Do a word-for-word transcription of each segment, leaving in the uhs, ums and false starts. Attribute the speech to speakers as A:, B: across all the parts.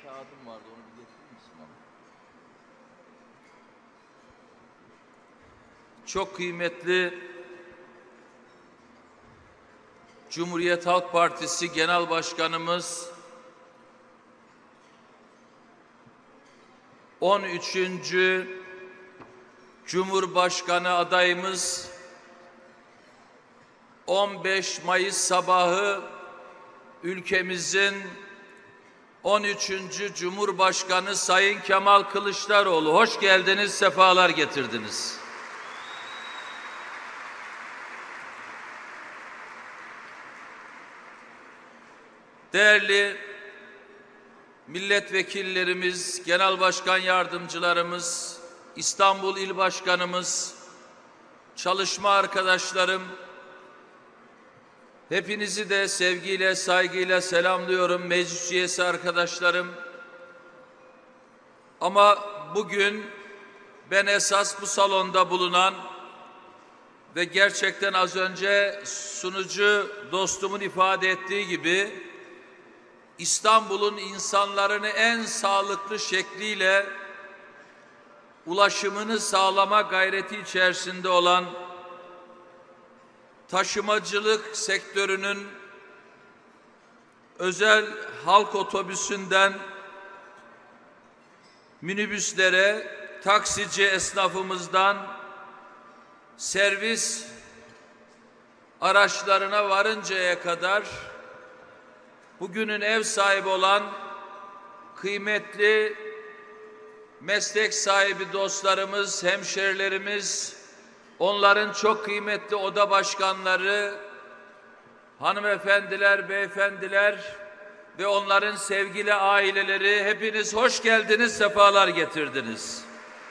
A: kağıdım vardı, onu bir getirir misin bana? Çok kıymetli Cumhuriyet Halk Partisi Genel Başkanımız, on üçüncü Cumhurbaşkanı adayımız, on beş Mayıs sabahı ülkemizin on üçüncü Cumhurbaşkanı Sayın Kemal Kılıçdaroğlu. Hoş geldiniz, sefalar getirdiniz. Değerli milletvekillerimiz, genel başkan yardımcılarımız, İstanbul İl Başkanımız, çalışma arkadaşlarım, hepinizi de sevgiyle, saygıyla selamlıyorum, meclis üyesi arkadaşlarım. Ama bugün ben esas bu salonda bulunan ve gerçekten az önce sunucu dostumun ifade ettiği gibi İstanbul'un insanlarını en sağlıklı şekliyle ulaşımını sağlama gayreti içerisinde olan taşımacılık sektörünün özel halk otobüsünden minibüslere, taksici esnafımızdan servis araçlarına varıncaya kadar bugünün ev sahibi olan kıymetli meslek sahibi dostlarımız, hemşerilerimiz, onların çok kıymetli oda başkanları, hanımefendiler, beyefendiler ve onların sevgili aileleri, hepiniz hoş geldiniz, sefalar getirdiniz.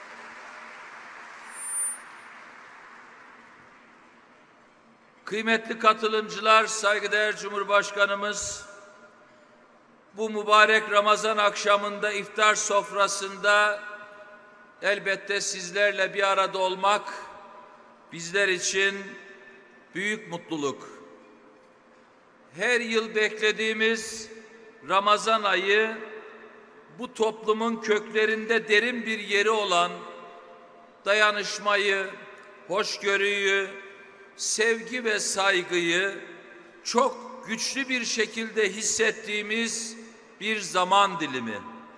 A: Kıymetli katılımcılar, saygıdeğer Cumhurbaşkanımız, bu mübarek Ramazan akşamında iftar sofrasında elbette sizlerle bir arada olmak bizler için büyük mutluluk. Her yıl beklediğimiz Ramazan ayı, bu toplumun köklerinde derin bir yeri olan dayanışmayı, hoşgörüyü, sevgi ve saygıyı çok güçlü bir şekilde hissettiğimiz bir zaman dilimi.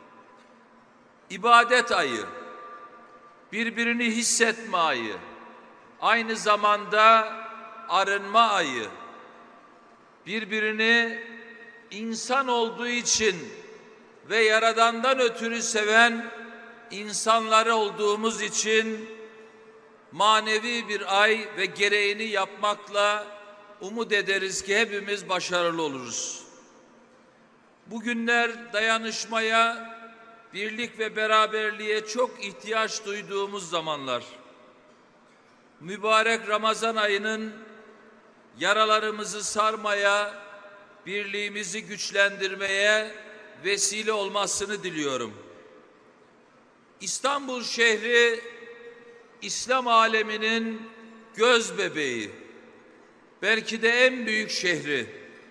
A: İbadet ayı, birbirini hissetme ayı, aynı zamanda arınma ayı, birbirini insan olduğu için ve Yaradan'dan ötürü seven insanları olduğumuz için manevi bir ay ve gereğini yapmakla umut ederiz ki hepimiz başarılı oluruz. Bugünler dayanışmaya, birlik ve beraberliğe çok ihtiyaç duyduğumuz zamanlar. Mübarek Ramazan ayının yaralarımızı sarmaya, birliğimizi güçlendirmeye vesile olmasını diliyorum. İstanbul şehri, İslam aleminin göz bebeği, belki de en büyük şehri.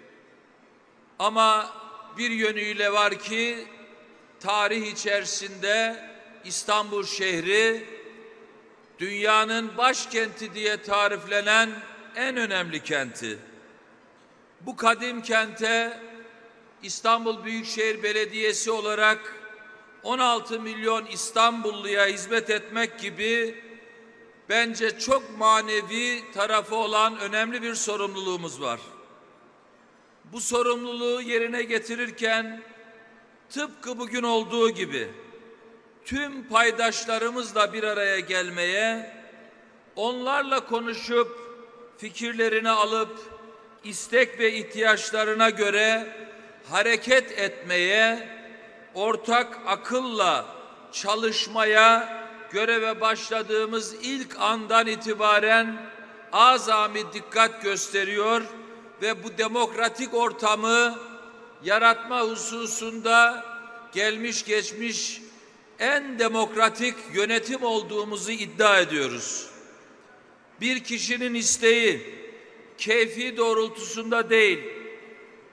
A: Ama bir yönüyle var ki tarih içerisinde İstanbul şehri dünyanın başkenti diye tariflenen en önemli kenti. Bu kadim kente İstanbul Büyükşehir Belediyesi olarak on altı milyon İstanbulluya hizmet etmek gibi bence çok manevi tarafı olan önemli bir sorumluluğumuz var. Bu sorumluluğu yerine getirirken tıpkı bugün olduğu gibi tüm paydaşlarımızla bir araya gelmeye, onlarla konuşup fikirlerini alıp istek ve ihtiyaçlarına göre hareket etmeye, ortak akılla çalışmaya göreve başladığımız ilk andan itibaren azami dikkat gösteriyor ve bu demokratik ortamı yaratma hususunda gelmiş geçmiş en demokratik yönetim olduğumuzu iddia ediyoruz. Bir kişinin isteği, keyfi doğrultusunda değil,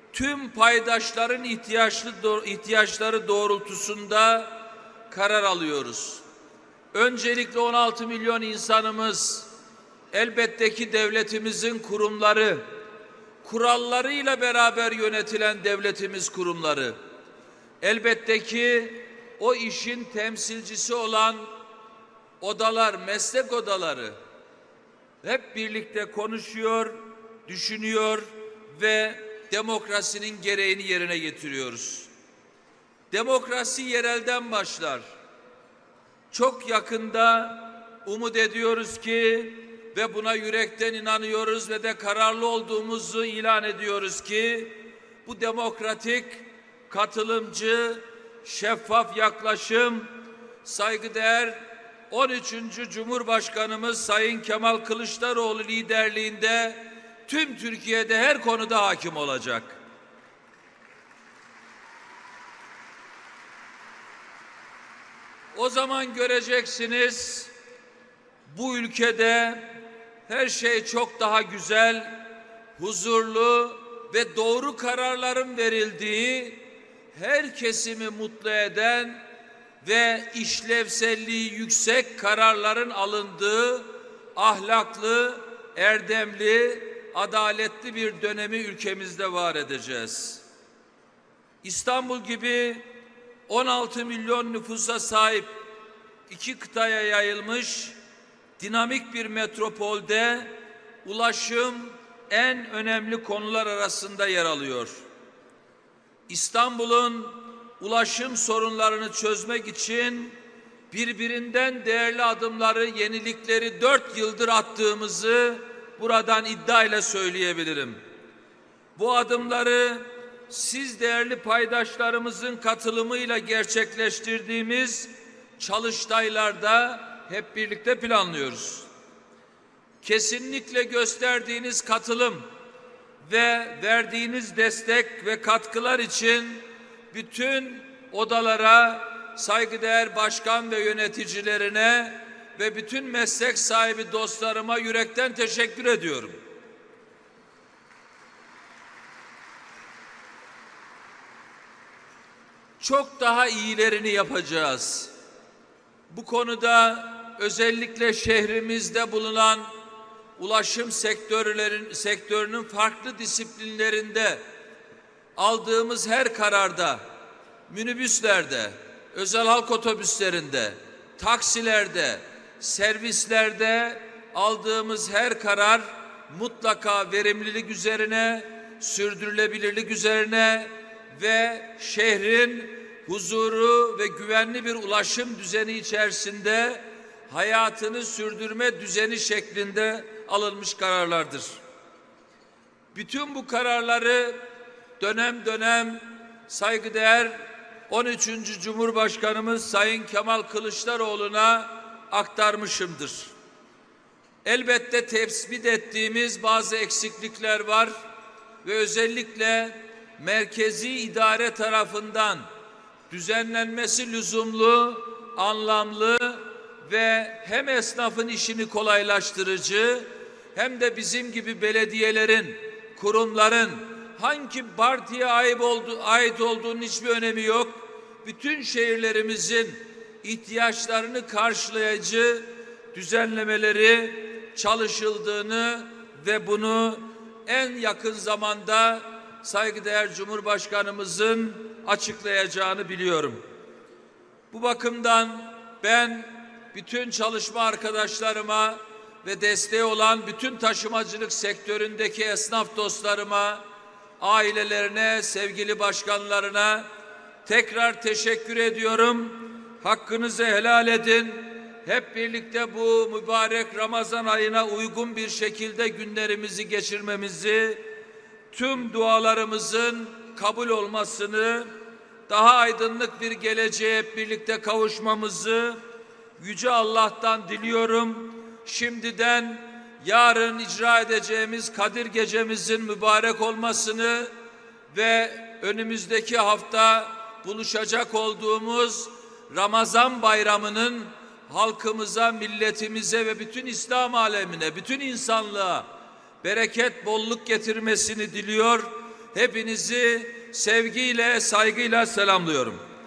A: tüm paydaşların ihtiyaçları doğrultusunda karar alıyoruz. Öncelikle on altı milyon insanımız, elbette ki devletimizin kurumları, kurallarıyla beraber yönetilen devletimiz kurumları, elbette ki o işin temsilcisi olan odalar, meslek odaları hep birlikte konuşuyor, düşünüyor ve demokrasinin gereğini yerine getiriyoruz. Demokrasi yerelden başlar. Çok yakında umut ediyoruz ki ve buna yürekten inanıyoruz ve de kararlı olduğumuzu ilan ediyoruz ki bu demokratik, katılımcı, şeffaf yaklaşım saygıdeğer on üçüncü Cumhurbaşkanımız Sayın Kemal Kılıçdaroğlu liderliğinde tüm Türkiye'de her konuda hakim olacak. O zaman göreceksiniz bu ülkede her şey çok daha güzel, huzurlu ve doğru kararların verildiği, her kesimi mutlu eden ve işlevselliği yüksek kararların alındığı ahlaklı, erdemli, adaletli bir dönemi ülkemizde var edeceğiz. İstanbul gibi on altı milyon nüfusa sahip, iki kıtaya yayılmış dinamik bir metropolde ulaşım en önemli konular arasında yer alıyor. İstanbul'un ulaşım sorunlarını çözmek için birbirinden değerli adımları, yenilikleri dört yıldır attığımızı buradan iddiayla söyleyebilirim. Bu adımları siz değerli paydaşlarımızın katılımıyla gerçekleştirdiğimiz çalıştaylarda hep birlikte planlıyoruz. Kesinlikle gösterdiğiniz katılım ve verdiğiniz destek ve katkılar için bütün odalara, saygıdeğer başkan ve yöneticilerine ve bütün meslek sahibi dostlarıma yürekten teşekkür ediyorum. Çok daha iyilerini yapacağız. Bu konuda özellikle şehrimizde bulunan ulaşım sektörlerin, sektörünün farklı disiplinlerinde aldığımız her kararda, minibüslerde, özel halk otobüslerinde, taksilerde, servislerde aldığımız her karar mutlaka verimlilik üzerine, sürdürülebilirlik üzerine ve şehrin huzuru ve güvenli bir ulaşım düzeni içerisinde hayatını sürdürme düzeni şeklinde alınmış kararlardır. Bütün bu kararları dönem dönem saygıdeğer on üçüncü Cumhurbaşkanımız Sayın Kemal Kılıçdaroğlu'na aktarmışımdır. Elbette tespit ettiğimiz bazı eksiklikler var ve özellikle merkezi idare tarafından düzenlenmesi lüzumlu, anlamlı ve hem esnafın işini kolaylaştırıcı hem de bizim gibi belediyelerin, kurumların hangi partiye ait, oldu, ait olduğunun hiçbir önemi yok. Bütün şehirlerimizin ihtiyaçlarını karşılayıcı düzenlemeleri çalışıldığını ve bunu en yakın zamanda saygıdeğer Cumhurbaşkanımızın açıklayacağını biliyorum. Bu bakımdan ben bütün çalışma arkadaşlarıma ve desteği olan bütün taşımacılık sektöründeki esnaf dostlarıma, ailelerine, sevgili başkanlarına tekrar teşekkür ediyorum. Hakkınızı helal edin. Hep birlikte bu mübarek Ramazan ayına uygun bir şekilde günlerimizi geçirmemizi, tüm dualarımızın kabul olmasını, daha aydınlık bir geleceğe hep birlikte kavuşmamızı Yüce Allah'tan diliyorum. Şimdiden yarın icra edeceğimiz Kadir Gecemizin mübarek olmasını ve önümüzdeki hafta buluşacak olduğumuz Ramazan Bayramı'nın halkımıza, milletimize ve bütün İslam alemine, bütün insanlığa bereket, bolluk getirmesini diliyor Hepinizi sevgiyle, saygıyla selamlıyorum.